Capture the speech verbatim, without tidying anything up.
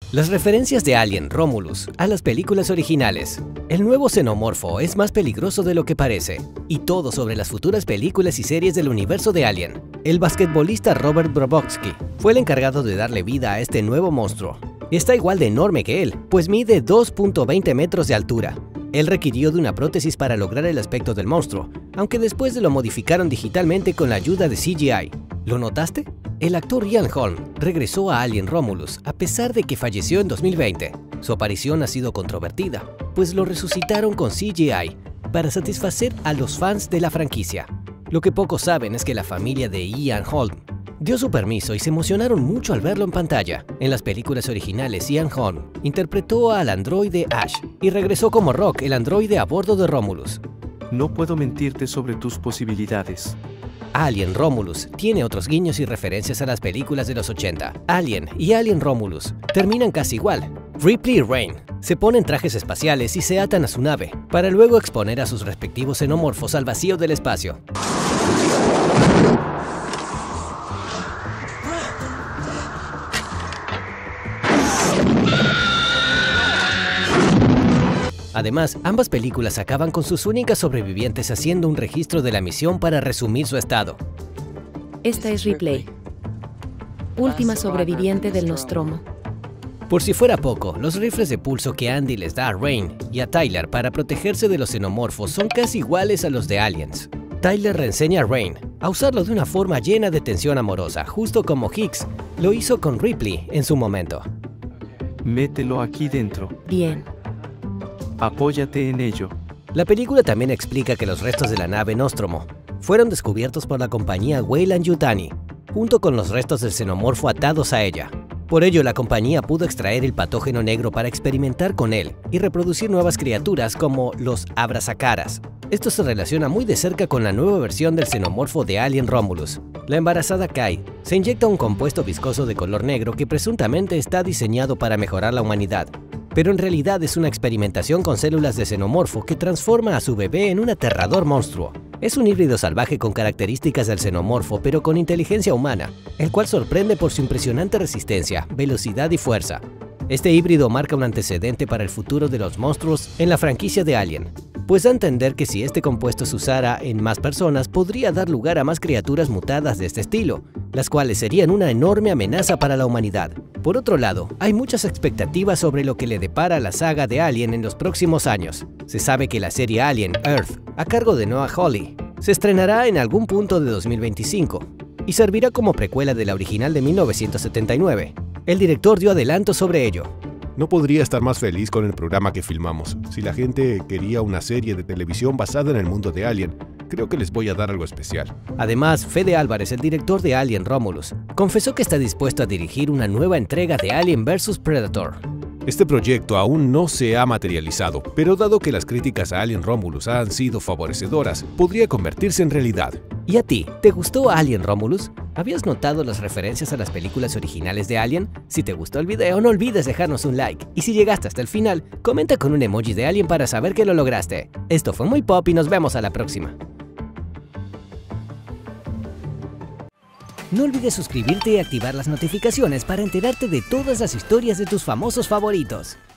Las referencias de Alien Romulus a las películas originales. El nuevo xenomorfo es más peligroso de lo que parece. Y todo sobre las futuras películas y series del universo de Alien. El basquetbolista Robert Brobovsky fue el encargado de darle vida a este nuevo monstruo. Está igual de enorme que él, pues mide dos punto veinte metros de altura. Él requirió de una prótesis para lograr el aspecto del monstruo, aunque después lo modificaron digitalmente con la ayuda de C G I. ¿Lo notaste? El actor Ian Holm regresó a Alien Romulus a pesar de que falleció en dos mil veinte. Su aparición ha sido controvertida, pues lo resucitaron con C G I para satisfacer a los fans de la franquicia. Lo que pocos saben es que la familia de Ian Holm dio su permiso y se emocionaron mucho al verlo en pantalla. En las películas originales, Ian Holm interpretó al androide Ash y regresó como Rock, el androide a bordo de Romulus. No puedo mentirte sobre tus posibilidades. Alien Romulus tiene otros guiños y referencias a las películas de los ochenta. Alien y Alien Romulus terminan casi igual. Ripley y Rain se ponen trajes espaciales y se atan a su nave, para luego exponer a sus respectivos xenomorfos al vacío del espacio. Además, ambas películas acaban con sus únicas sobrevivientes haciendo un registro de la misión para resumir su estado. Esta es Ripley, última sobreviviente del Nostromo. Por si fuera poco, los rifles de pulso que Andy les da a Rain y a Tyler para protegerse de los xenomorfos son casi iguales a los de Aliens. Tyler reenseña a Rain a usarlo de una forma llena de tensión amorosa, justo como Hicks lo hizo con Ripley en su momento. Mételo aquí dentro. Bien. Apóyate en ello. La película también explica que los restos de la nave Nostromo fueron descubiertos por la compañía Weyland-Yutani, junto con los restos del xenomorfo atados a ella. Por ello, la compañía pudo extraer el patógeno negro para experimentar con él y reproducir nuevas criaturas como los abrazacaras. Esto se relaciona muy de cerca con la nueva versión del xenomorfo de Alien Romulus. La embarazada Kai se inyecta un compuesto viscoso de color negro que presuntamente está diseñado para mejorar la humanidad, pero en realidad es una experimentación con células de xenomorfo que transforma a su bebé en un aterrador monstruo. Es un híbrido salvaje con características del xenomorfo, pero con inteligencia humana, el cual sorprende por su impresionante resistencia, velocidad y fuerza. Este híbrido marca un antecedente para el futuro de los monstruos en la franquicia de Alien, pues da a entender que si este compuesto se usara en más personas, podría dar lugar a más criaturas mutadas de este estilo, las cuales serían una enorme amenaza para la humanidad. Por otro lado, hay muchas expectativas sobre lo que le depara a la saga de Alien en los próximos años. Se sabe que la serie Alien Earth, a cargo de Noah Hawley, se estrenará en algún punto de dos mil veinticinco y servirá como precuela de la original de mil novecientos setenta y nueve. El director dio adelanto sobre ello. No podría estar más feliz con el programa que filmamos. Si la gente quería una serie de televisión basada en el mundo de Alien, creo que les voy a dar algo especial. Además, Fede Álvarez, el director de Alien Romulus, confesó que está dispuesto a dirigir una nueva entrega de Alien versus Predator. Este proyecto aún no se ha materializado, pero dado que las críticas a Alien Romulus han sido favorecedoras, podría convertirse en realidad. ¿Y a ti? ¿Te gustó Alien Romulus? ¿Habías notado las referencias a las películas originales de Alien? Si te gustó el video, no olvides dejarnos un like. Y si llegaste hasta el final, comenta con un emoji de Alien para saber que lo lograste. Esto fue Muy Pop y nos vemos a la próxima. No olvides suscribirte y activar las notificaciones para enterarte de todas las historias de tus famosos favoritos.